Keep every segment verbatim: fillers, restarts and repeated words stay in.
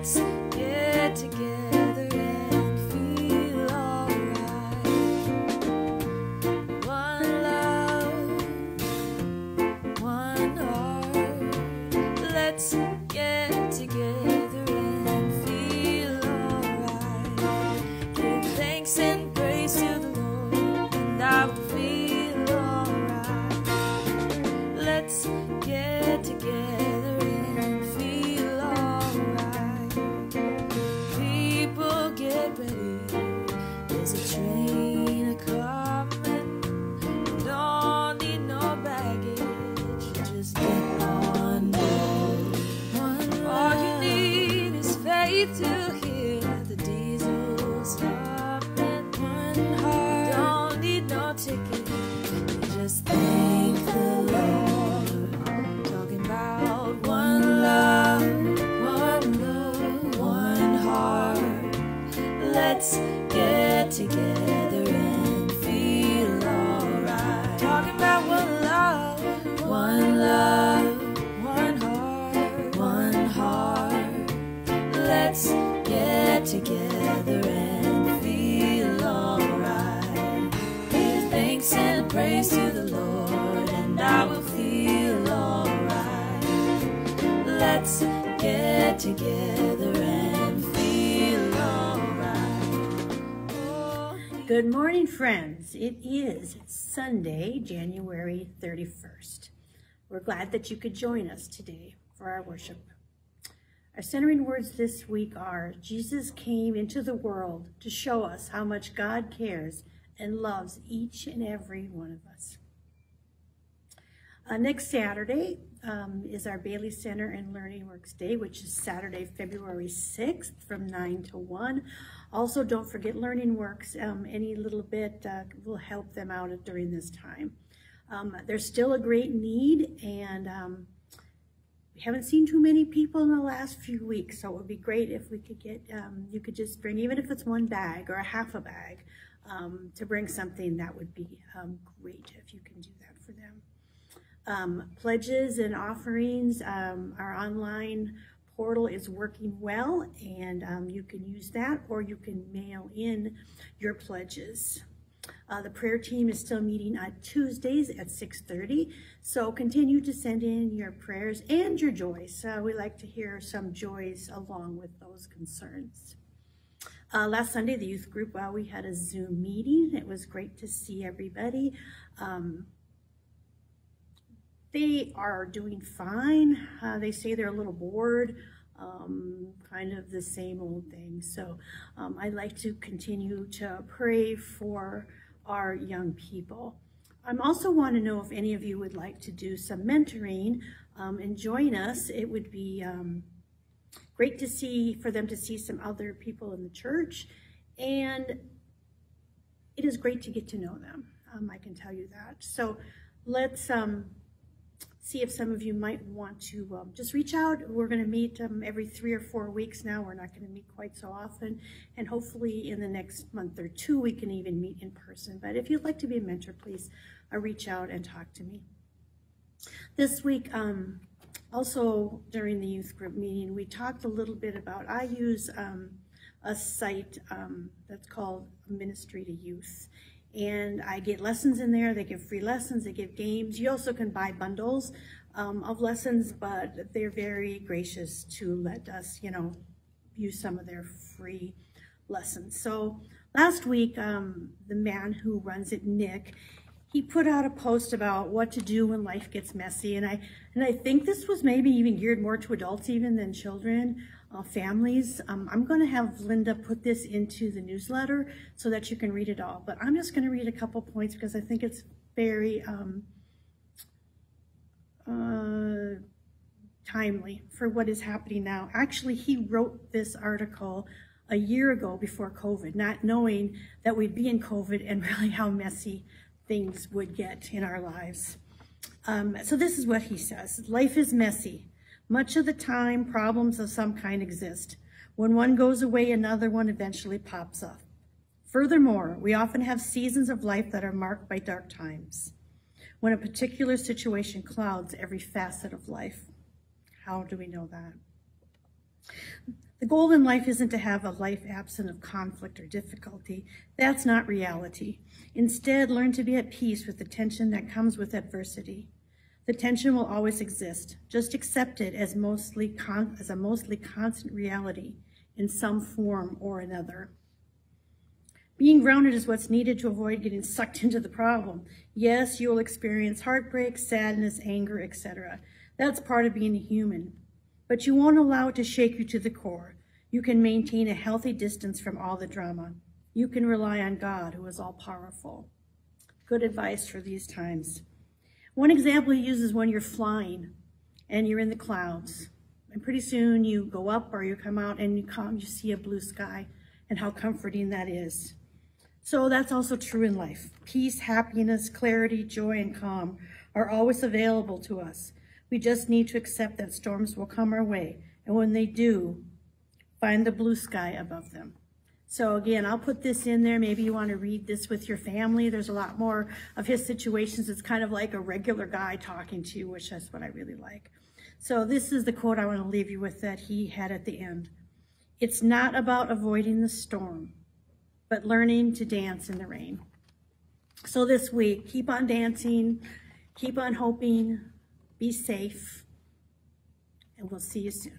Let's get together and feel alright. One love, one heart. Let's get together and feel alright. Give thanks and praise to the Lord, and I will feel alright. Let's get together and feel alright. People, get ready. There's a train a-coming. Don't need no baggage. Just get on board. All you need is faith to hear the diesel's humming. One heart. Don't need no ticket. Just thank the Lord. Talking about one love, one love, one heart. Let's get together and feel alright. Talking about one love, one love, one heart, one heart. Let's get together and feel alright. Give thanks and praise to the Lord, and I will feel alright. Let's get together and feel alright. Oh, Good morning, friends. It is Sunday, January thirty-first. We're glad that you could join us today for our worship. Our centering words this week are, Jesus came into the world to show us how much God cares and loves each and every one of us. Uh, next Saturday um, is our Bailey Center and Learning Works Day, which is Saturday, February sixth from nine to one. Also, don't forget Learning Works. Um, any little bit uh, will help them out during this time. Um, there's still a great need, and um, we haven't seen too many people in the last few weeks, so it would be great if we could get, um, you could just bring, even if it's one bag or a half a bag, um, to bring something. That would be um, great if you can do that for them. Um, pledges and offerings, um, our online portal is working well, and um, you can use that, or you can mail in your pledges. Uh, the prayer team is still meeting on Tuesdays at six thirty, so continue to send in your prayers and your joys. Uh, we like to hear some joys along with those concerns. Uh, last Sunday, the youth group, well, we had a Zoom meeting. It was great to see everybody. Um, They are doing fine. Uh, they say they're a little bored, um, kind of the same old thing. So um, I'd like to continue to pray for our young people. I also want to know if any of you would like to do some mentoring um, and join us. It would be um, great to see, for them to see some other people in the church, and it is great to get to know them. Um, I can tell you that. So let's um, see if some of you might want to um, just reach out. We're going to meet um, every three or four weeks now. We're not going to meet quite so often. And hopefully in the next month or two, we can even meet in person. But if you'd like to be a mentor, please uh, reach out and talk to me. This week, um, also during the youth group meeting, we talked a little bit about, I use um, a site um, that's called Ministry to Youth. And I get lessons in there. They give free lessons, they give games. You also can buy bundles um, of lessons, but they're very gracious to let us, you know, use some of their free lessons. So last week, um, the man who runs it, Nick, he put out a post about what to do when life gets messy. And I, and I think this was maybe even geared more to adults even than children. Uh, families. Um, I'm going to have Linda put this into the newsletter so that you can read it all. But I'm just going to read a couple points because I think it's very um, uh, timely for what is happening now. Actually, he wrote this article a year ago before COVID, not knowing that we'd be in COVID and really how messy things would get in our lives. Um, so this is what he says. Life is messy. Much of the time, problems of some kind exist. When one goes away, another one eventually pops up. Furthermore, we often have seasons of life that are marked by dark times, when a particular situation clouds every facet of life. How do we know that? The goal in life isn't to have a life absent of conflict or difficulty. That's not reality. Instead, learn to be at peace with the tension that comes with adversity. The tension will always exist. Just accept it as mostly con- as a mostly constant reality in some form or another. Being grounded is what's needed to avoid getting sucked into the problem. Yes, you will experience heartbreak, sadness, anger, et cetera. That's part of being a human. But you won't allow it to shake you to the core. You can maintain a healthy distance from all the drama. You can rely on God, who is all-powerful. Good advice for these times. One example he uses when you're flying and you're in the clouds. And pretty soon you go up or you come out and you come, you see a blue sky, and how comforting that is. So that's also true in life. Peace, happiness, clarity, joy, and calm are always available to us. We just need to accept that storms will come our way. And when they do, find the blue sky above them. So again, I'll put this in there. Maybe you want to read this with your family. There's a lot more of his situations. It's kind of like a regular guy talking to you, which is what I really like. So this is the quote I want to leave you with that he had at the end. It's not about avoiding the storm, but learning to dance in the rain. So this week, keep on dancing, keep on hoping, be safe, and we'll see you soon.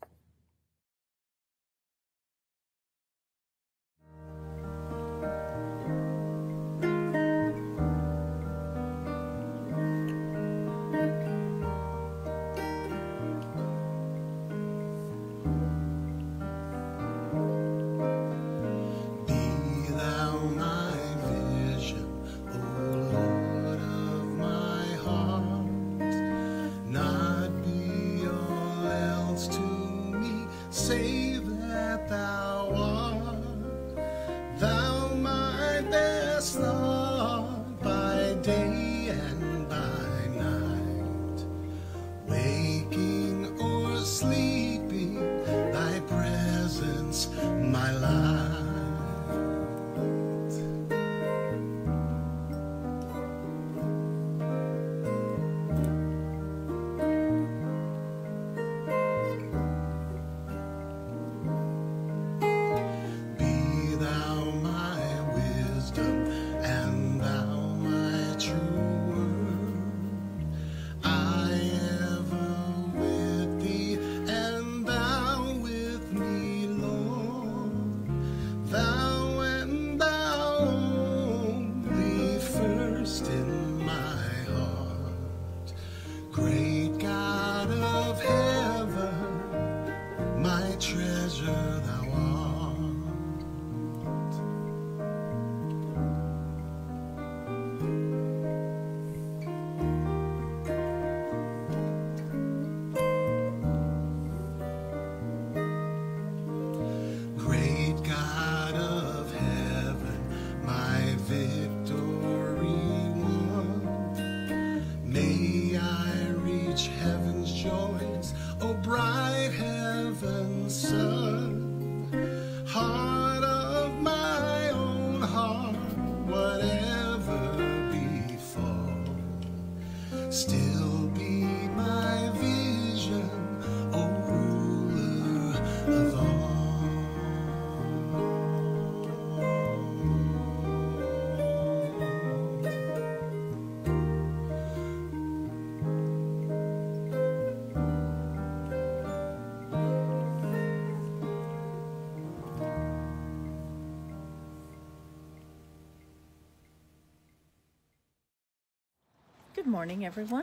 Good morning, everyone.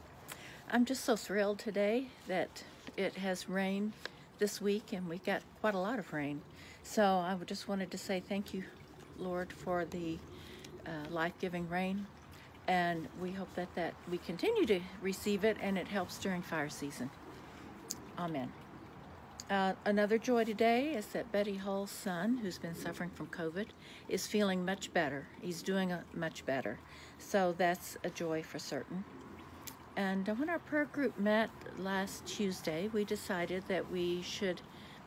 I'm just so thrilled today that it has rained this week, and we got quite a lot of rain. So I just wanted to say thank you, Lord, for the uh, life-giving rain, and we hope that, that we continue to receive it and it helps during fire season. Amen. Uh, another joy today is that Betty Hull's son, who's been suffering from COVID, is feeling much better. He's doing a, much better. So that's a joy for certain. And when our prayer group met last Tuesday, we decided that we should,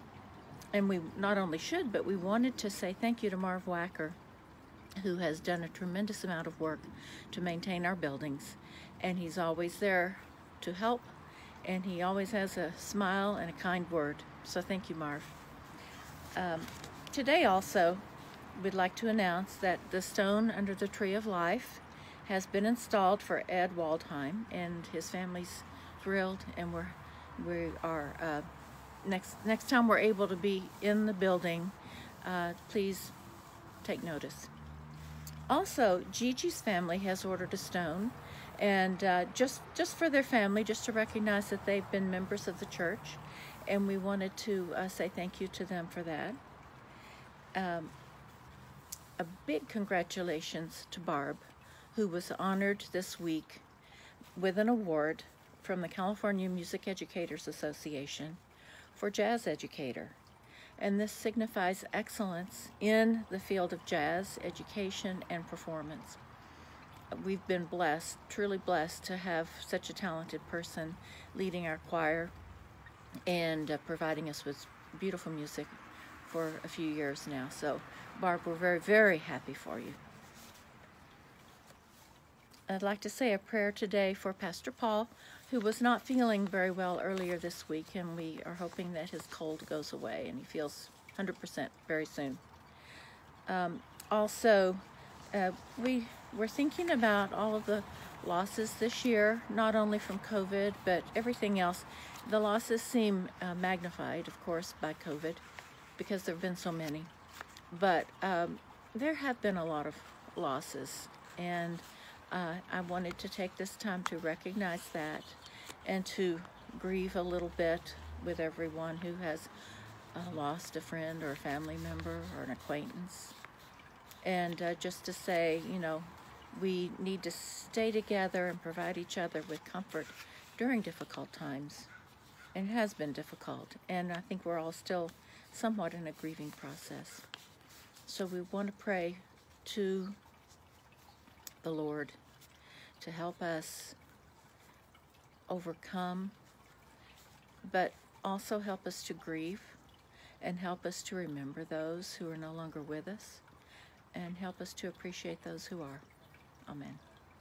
and we not only should, but we wanted to say thank you to Marv Wacker, who has done a tremendous amount of work to maintain our buildings. And he's always there to help, and he always has a smile and a kind word. So thank you, Marv. Um, today also, we'd like to announce that the stone under the Tree of Life has been installed for Ed Waldheim, and his family's thrilled, and we're we are uh, next next time we're able to be in the building, uh, please take notice. Also, Gigi's family has ordered a stone, and uh, just just for their family, just to recognize that they've been members of the church, and we wanted to uh, say thank you to them for that. Um, a big congratulations to Barb, who was honored this week with an award from the California Music Educators Association for Jazz Educator. And this signifies excellence in the field of jazz education and performance. We've been blessed, truly blessed, to have such a talented person leading our choir and uh, providing us with beautiful music for a few years now. So, Barb, we're very, very happy for you. I'd like to say a prayer today for Pastor Paul, who was not feeling very well earlier this week, and we are hoping that his cold goes away and he feels one hundred percent very soon. Um, also, uh, we were thinking about all of the losses this year, not only from COVID, but everything else. The losses seem uh, magnified, of course, by COVID, because there have been so many. But um, there have been a lot of losses, and uh, I wanted to take this time to recognize that and to grieve a little bit with everyone who has uh, lost a friend or a family member or an acquaintance. And uh, just to say, you know, we need to stay together and provide each other with comfort during difficult times. And it has been difficult, and I think we're all still somewhat in a grieving process. So we want to pray to the Lord to help us overcome, but also help us to grieve and help us to remember those who are no longer with us and help us to appreciate those who are. Amen.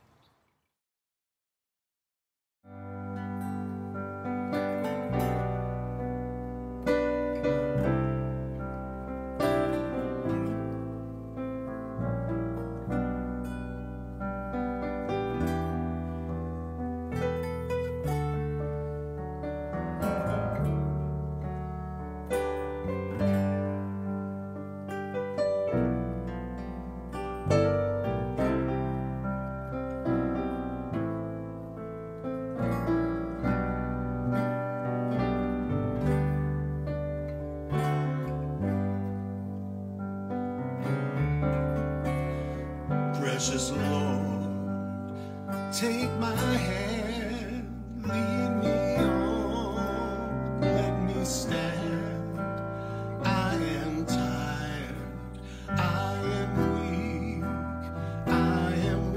Precious Lord, take my hand, lead me on, let me stand. I am tired, I am weak, I am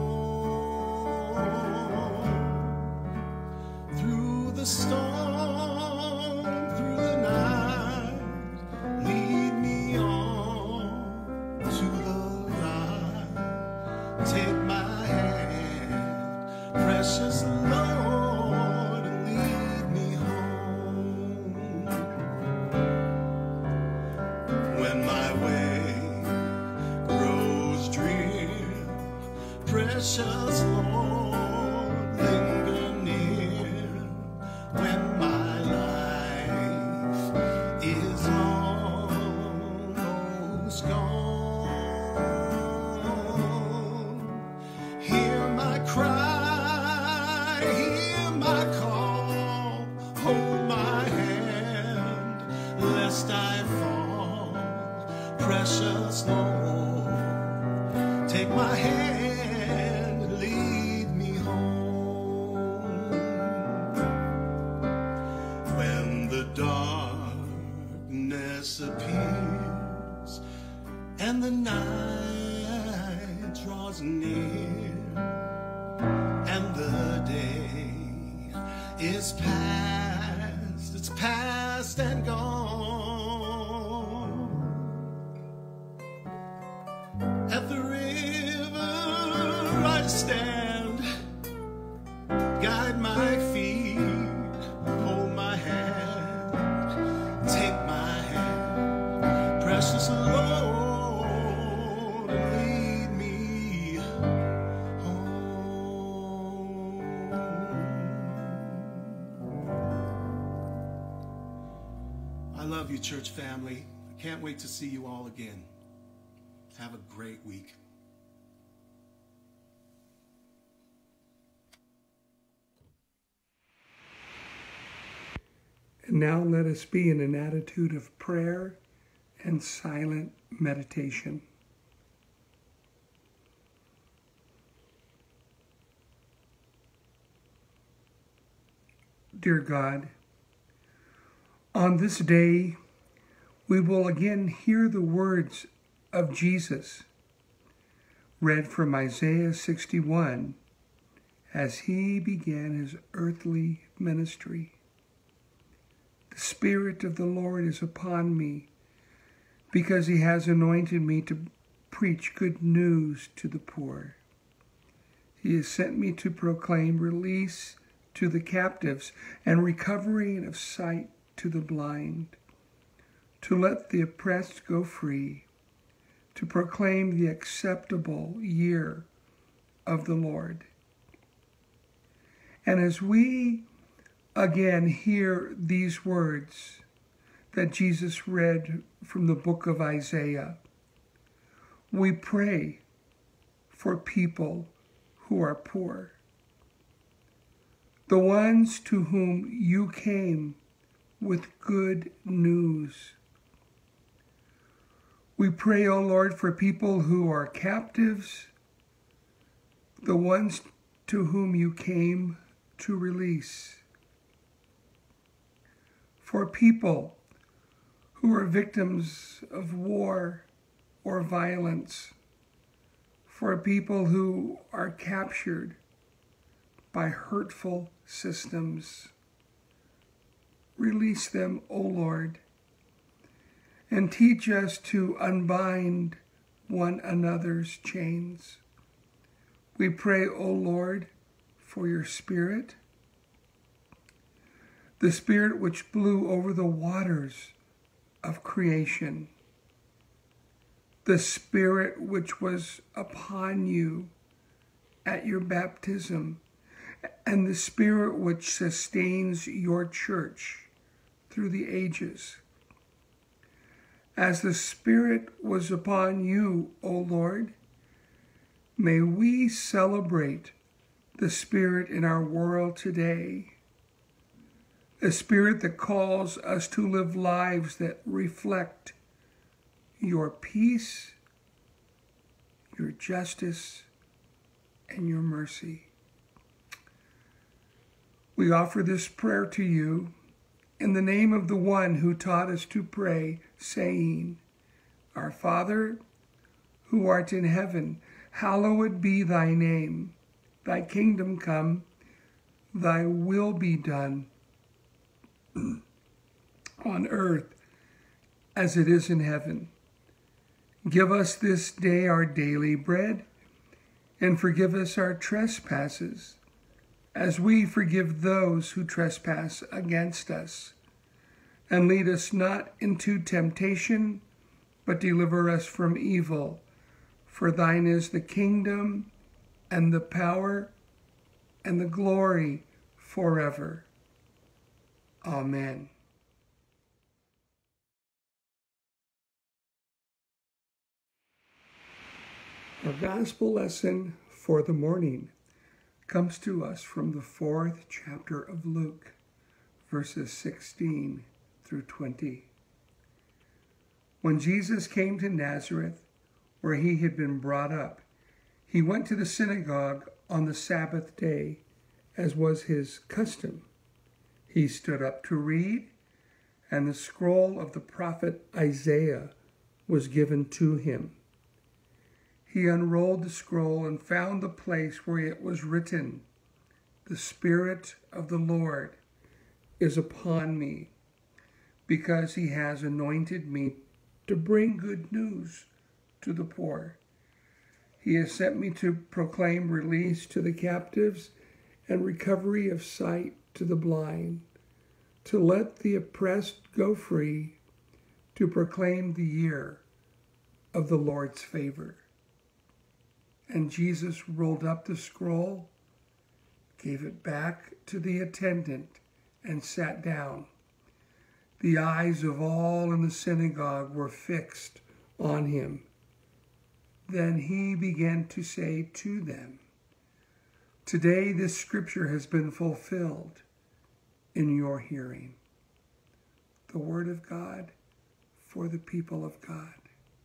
worn. Through the storm, through the night, lead me on to the take my hand, precious Lord, and lead me home. When my way grows drear, precious Lord, linger near. When my life is almost gone, cry, hear my call, hold my hand, lest I fall. Precious Lord, take my hand and lead me home. When the darkness appears and the night draws near, and the day is past, it's past and gone. At the river I stand, guide my feet, hold my hand, I love you, church family. I can't wait to see you all again. Have a great week. And now let us be in an attitude of prayer and silent meditation. Dear God, on this day, we will again hear the words of Jesus, read from Isaiah sixty-one, as he began his earthly ministry. The Spirit of the Lord is upon me, because he has anointed me to preach good news to the poor. He has sent me to proclaim release to the captives and recovery of sight to the blind, to let the oppressed go free, to proclaim the acceptable year of the Lord. And as we again hear these words that Jesus read from the book of Isaiah, we pray for people who are poor, the ones to whom you came with good news. We pray, O Lord, for people who are captives, the ones to whom you came to release. For people who are victims of war or violence. For people who are captured by hurtful systems. Release them, O Lord, and teach us to unbind one another's chains. We pray, O Lord, for your Spirit, the Spirit which blew over the waters of creation, the Spirit which was upon you at your baptism, and the Spirit which sustains your church through the ages. As the Spirit was upon you, O Lord, may we celebrate the Spirit in our world today, a Spirit that calls us to live lives that reflect your peace, your justice, and your mercy. We offer this prayer to you in the name of the one who taught us to pray, saying, Our Father, who art in heaven, hallowed be thy name. Thy kingdom come, thy will be done on earth as it is in heaven. Give us this day our daily bread, and forgive us our trespasses, as we forgive those who trespass against us. And lead us not into temptation, but deliver us from evil. For thine is the kingdom, and the power, and the glory forever. Amen. Our gospel lesson for the morning comes to us from the fourth chapter of Luke, verses sixteen through twenty. When Jesus came to Nazareth, where he had been brought up, he went to the synagogue on the Sabbath day, as was his custom. He stood up to read, and the scroll of the prophet Isaiah was given to him. He unrolled the scroll and found the place where it was written, The Spirit of the Lord is upon me, because he has anointed me to bring good news to the poor. He has sent me to proclaim release to the captives and recovery of sight to the blind, to let the oppressed go free, to proclaim the year of the Lord's favor. And Jesus rolled up the scroll, gave it back to the attendant, and sat down. The eyes of all in the synagogue were fixed on him. Then he began to say to them, "Today this scripture has been fulfilled in your hearing." The word of God for the people of God.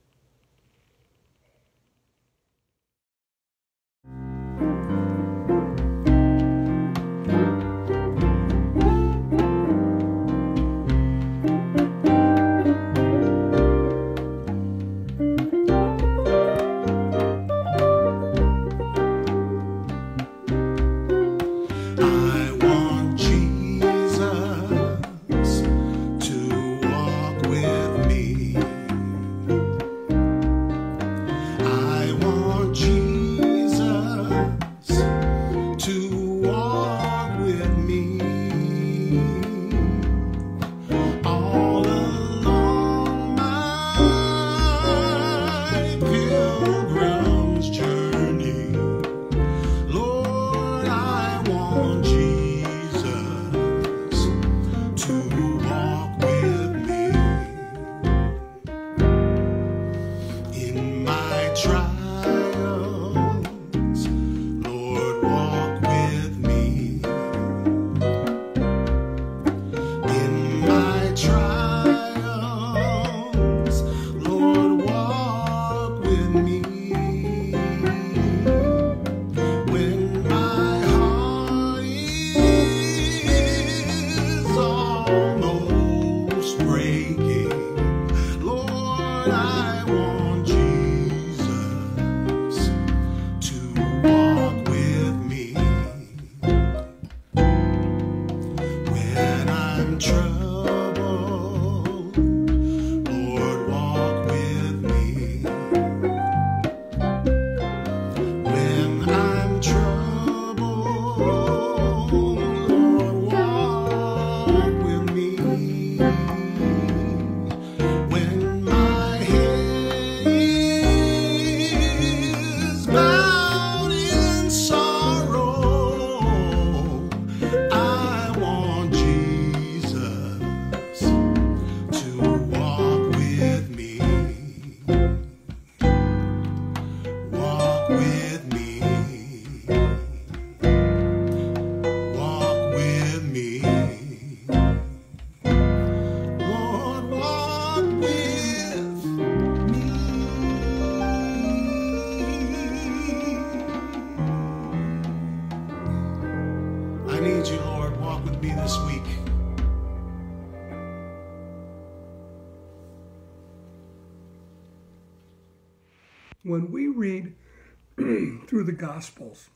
When we read through the Gospels,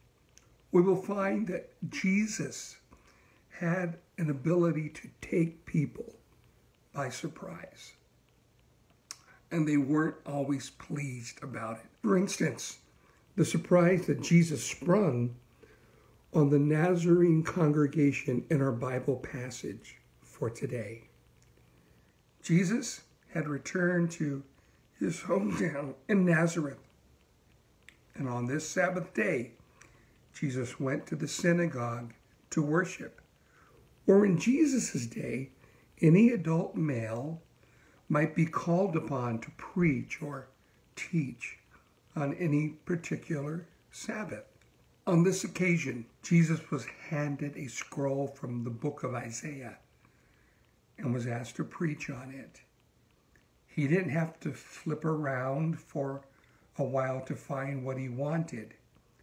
we will find that Jesus had an ability to take people by surprise, and they weren't always pleased about it. For instance, the surprise that Jesus sprung on the Nazarene congregation in our Bible passage for today. Jesus had returned to his hometown in Nazareth. And on this Sabbath day, Jesus went to the synagogue to worship. Or in Jesus' day, any adult male might be called upon to preach or teach on any particular Sabbath. On this occasion, Jesus was handed a scroll from the book of Isaiah and was asked to preach on it. He didn't have to flip around for a while to find what he wanted.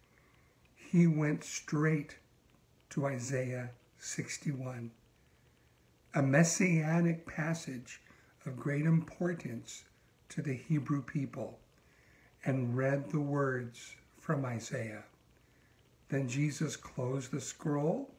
He went straight to Isaiah sixty-one, a messianic passage of great importance to the Hebrew people, and read the words from Isaiah. Then Jesus closed the scroll,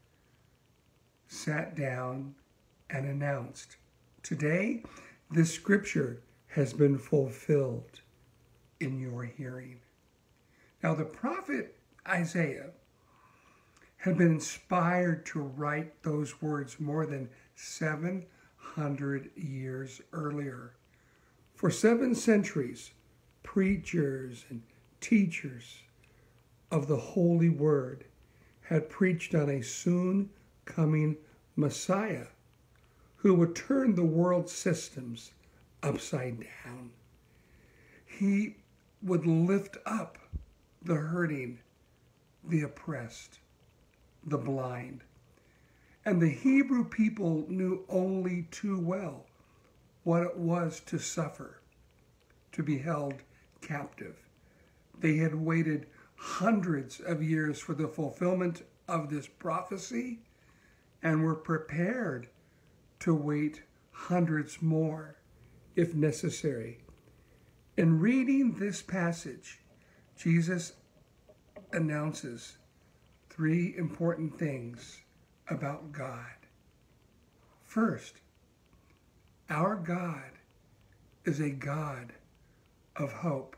sat down, and announced, "Today, this scripture has been fulfilled in your hearing." Now, the prophet Isaiah had been inspired to write those words more than seven hundred years earlier. For seven centuries, preachers and teachers of the Holy Word had preached on a soon coming Messiah who would turn the world systems upside down. He would lift up the hurting, the oppressed, the blind. And the Hebrew people knew only too well what it was to suffer, to be held captive. They had waited hundreds of years for the fulfillment of this prophecy and were prepared to wait hundreds more if necessary. In reading this passage, Jesus announces three important things about God. First, our God is a God of hope.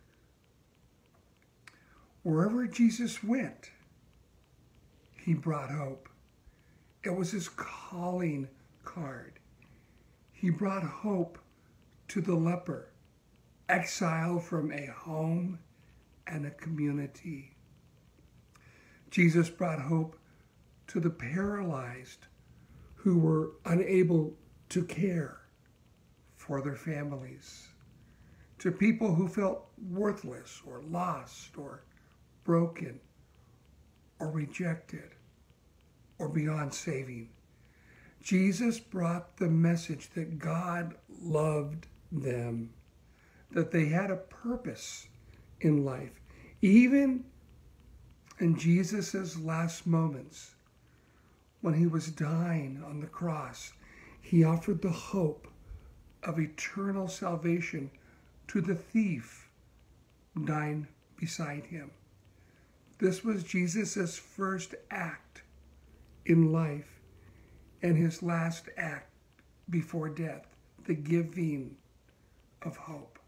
Wherever Jesus went, he brought hope. It was his calling card. He brought hope to the leper, exiled from a home and a community. Jesus brought hope to the paralyzed who were unable to care for their families, to people who felt worthless or lost or broken or rejected or beyond saving. Jesus brought the message that God loved them, that they had a purpose in life. Even in Jesus' last moments, when he was dying on the cross, he offered the hope of eternal salvation to the thief dying beside him. This was Jesus' first act in life and his last act before death, the giving of hope.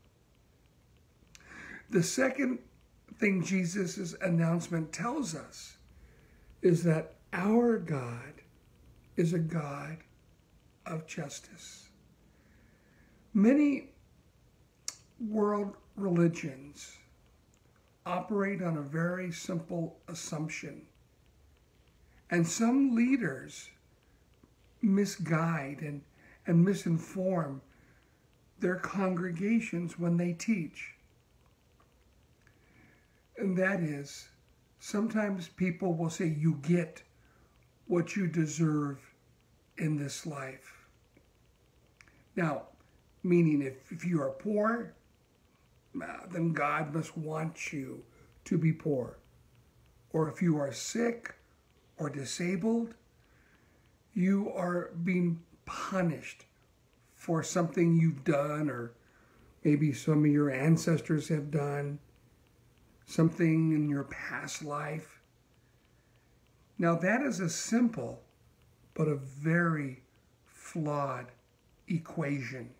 The second thing Jesus' announcement tells us is that our God is a God of justice. Many world religions operate on a very simple assumption, and some leaders misguide and, and misinform their congregations when they teach. And that is, sometimes people will say, you get what you deserve in this life. Now, meaning if, if you are poor, then God must want you to be poor. Or if you are sick or disabled, you are being punished for something you've done, or maybe some of your ancestors have done, something in your past life. Now that is a simple but a very flawed equation.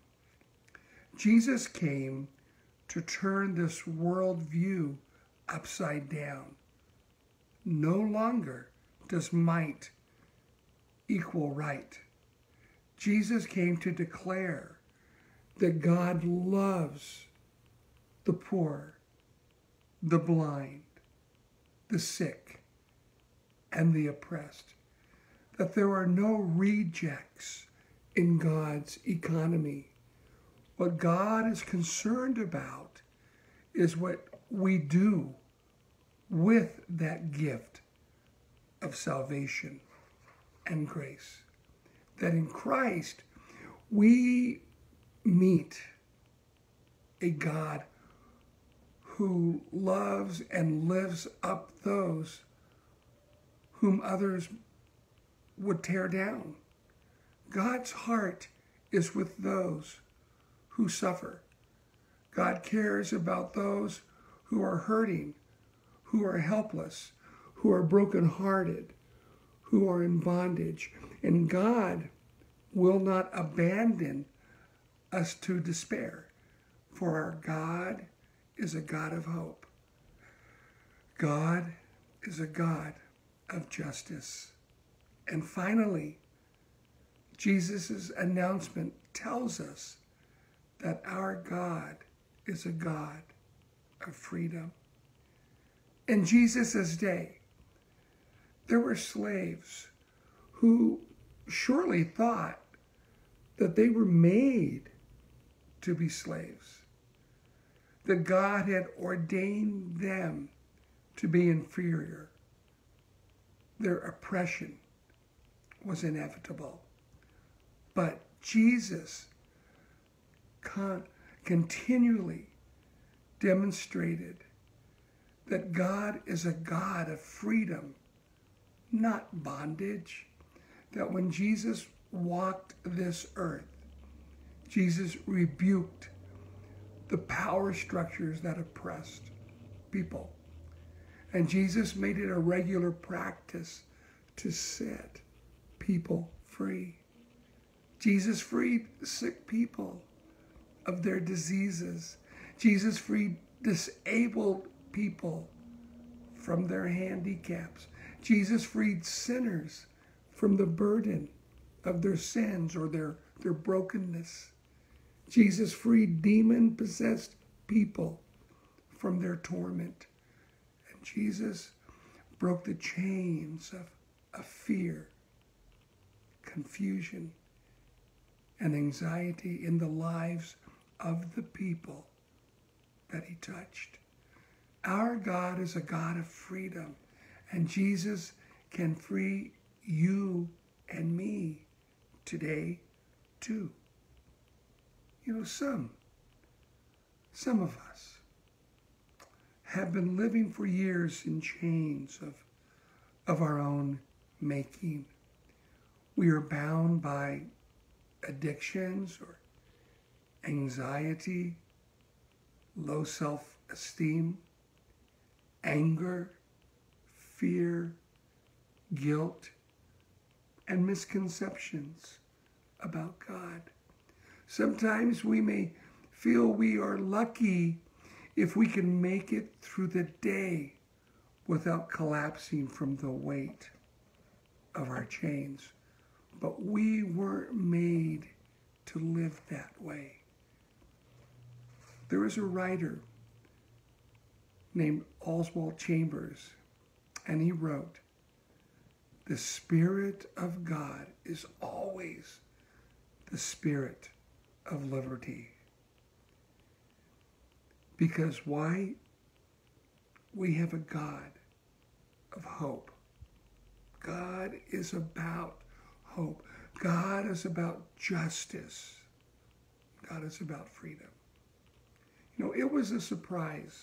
Jesus came to turn this worldview upside down. No longer does might equal right. Jesus came to declare that God loves the poor, the blind, the sick, and the oppressed. That there are no rejects in God's economy. What God is concerned about is what we do with that gift of salvation and grace. That in Christ we meet a God who loves and lifts up those whom others would tear down. God's heart is with those who suffer. God cares about those who are hurting, who are helpless, who are brokenhearted, who are in bondage. And God will not abandon us to despair, for our God is a God of hope. God is a God of justice. And finally, Jesus' announcement tells us that our God is a God of freedom. In Jesus' day, there were slaves who surely thought that they were made to be slaves, that God had ordained them to be inferior. Their oppression was inevitable. But Jesus con- continually demonstrated that God is a God of freedom, not bondage. That when Jesus walked this earth, Jesus rebuked the power structures that oppressed people. And Jesus made it a regular practice to set people free. Jesus freed sick people of their diseases. Jesus freed disabled people from their handicaps. Jesus freed sinners from the burden of their sins or their, their brokenness. Jesus freed demon-possessed people from their torment. And Jesus broke the chains of, of fear, confusion, and anxiety in the lives of the people that he touched. Our God is a God of freedom, and Jesus can free you and me today too. You know, some, some of us have been living for years in chains of, of our own making. We are bound by addictions or anxiety, low self-esteem, anger, fear, guilt, and misconceptions about God. Sometimes we may feel we are lucky if we can make it through the day without collapsing from the weight of our chains. But we weren't made to live that way. There is a writer named Oswald Chambers, and he wrote, "The Spirit of God is always the spirit of liberty." Because why? We have a God of hope. God is about hope. God is about justice. God is about freedom. You know, it was a surprise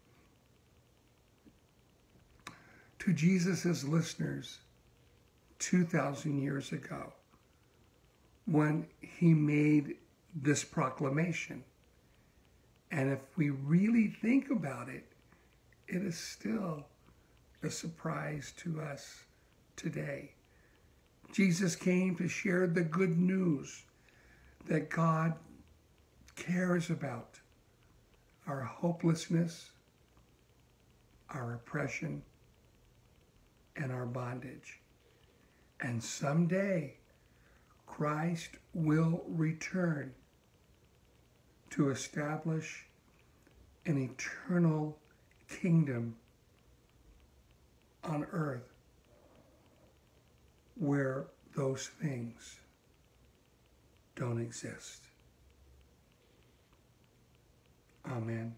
to Jesus' listeners two thousand years ago when he made this proclamation. And if we really think about it, it is still a surprise to us today. Jesus came to share the good news that God cares about our hopelessness, our oppression, and our bondage. And someday, Christ will return to establish an eternal kingdom on earth where those things don't exist. Amen.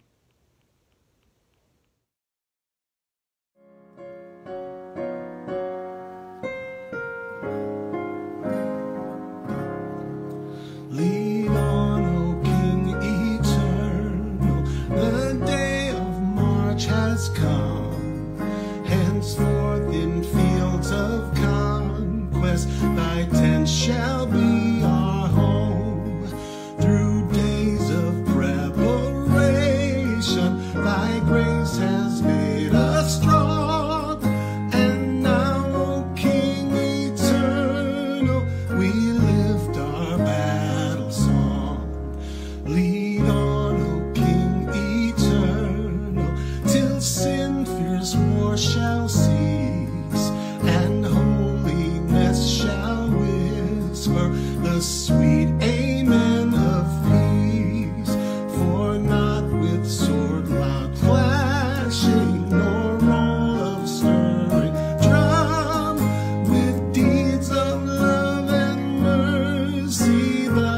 Lead on, O King eternal, the day of March has come. Henceforth in fields of conquest, thy tent shall be our home. Through days of preparation, thy grace has made us strong. And now, O King eternal, we lift our battle song. Lead on, O King eternal, till sin fierce war shall cease, and holiness shall whisper the sweet amen of peace. For not with sword loud clashing, nor roll of stirring drum, with deeds of love and mercy, the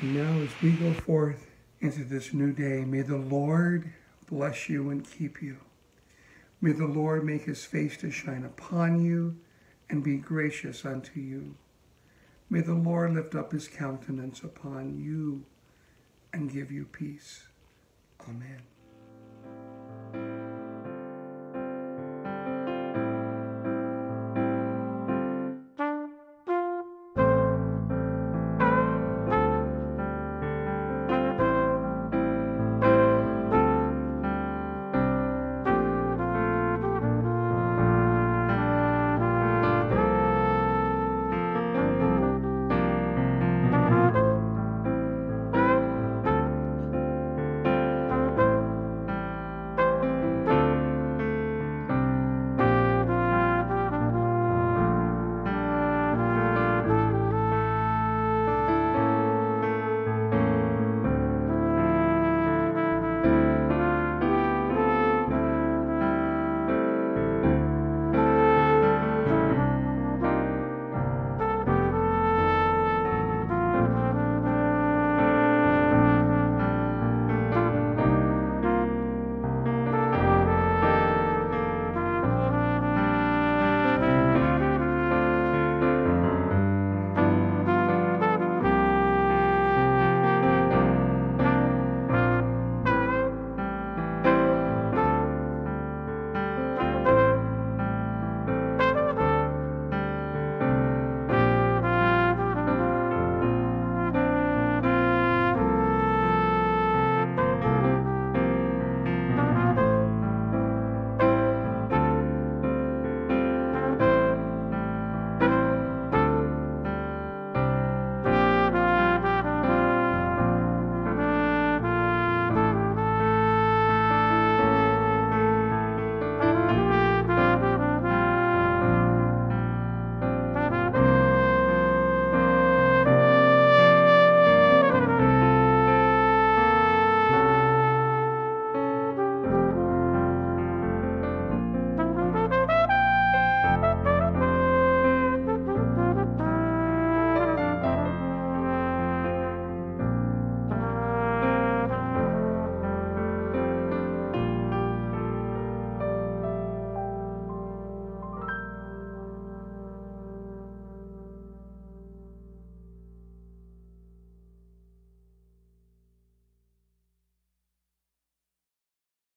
And now as we go forth into this new day, may the Lord bless you and keep you. May the Lord make his face to shine upon you and be gracious unto you. May the Lord lift up his countenance upon you and give you peace. Amen.